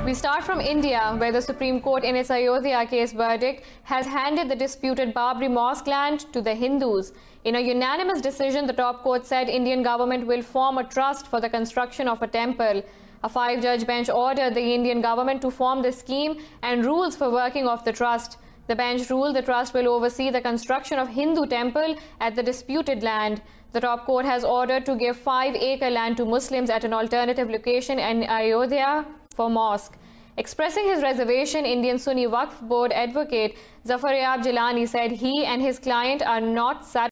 We start from India, where the Supreme Court in its Ayodhya case verdict has handed the disputed Babri Mosque land to the Hindus. In a unanimous decision, the top court said Indian government will form a trust for the construction of a temple. A 5-judge bench ordered the Indian government to form the scheme and rules for working of the trust. The bench ruled the trust will oversee the construction of Hindu temple at the disputed land. The top court has ordered to give 5-acre land to Muslims at an alternative location in Ayodhya for mosque. Expressing his reservation, Indian Sunni Waqf Board advocate Zafar Yab Jilani said he and his client are not satisfied